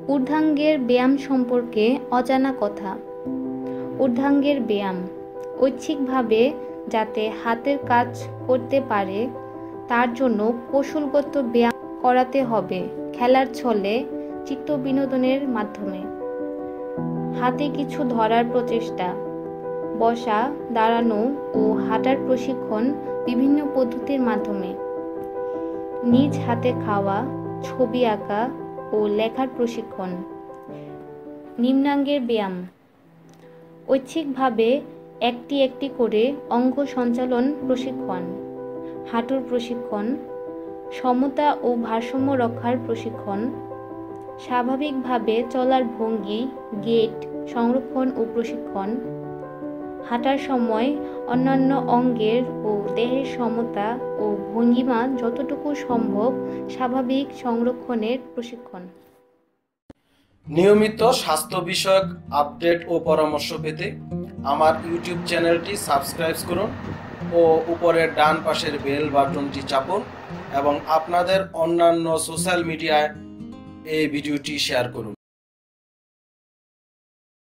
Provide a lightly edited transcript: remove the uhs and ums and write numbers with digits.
ঊর্ধ্বাঙ্গের ব্যায়াম সম্পর্কে অজানা কথা। ঊর্ধ্বাঙ্গের ব্যায়াম ঐচ্ছিকভাবে যাতে হাতের কাজ করতে পারে তার জন্য কৌশলগত ব্যায়াম করাতে হবে খেলার ছলে, চিত্ত বিনোদনের মাধ্যমে। হাতে কিছু ধরার প্রচেষ্টা, বসা, দাঁড়ানো ও হাঁটার প্রশিক্ষণ বিভিন্ন পদ্ধতির মাধ্যমে। নিজ হাতে খাওয়া, ছবি আঁকা ও লেখার প্রশিক্ষণ। নিম্নাঙ্গের ব্যায়াম ঐচ্ছিকভাবে একটি একটি করে অঙ্গ সঞ্চালন প্রশিক্ষণ, হাঁটুর প্রশিক্ষণ, সমতা ও ভারসাম্য রক্ষার প্রশিক্ষণ, স্বাভাবিকভাবে চলার ভঙ্গি, গেট সংরক্ষণ ও প্রশিক্ষণ, হাঁটার সময় অন্যান্য অঙ্গের ও দেহের সমতা ও ভঙ্গিমা যতটুকু সম্ভব স্বাভাবিক সংরক্ষণের প্রশিক্ষণ। নিয়মিত স্বাস্থ্য বিষয়ক আপডেট ও পরামর্শ পেতে আমার ইউটিউব চ্যানেলটি সাবস্ক্রাইব করুন ও উপরের ডান পাশের বেল বাটনটি চাপুন এবং আপনাদের অন্যান্য সোশ্যাল মিডিয়ায় এই ভিডিওটি শেয়ার করুন।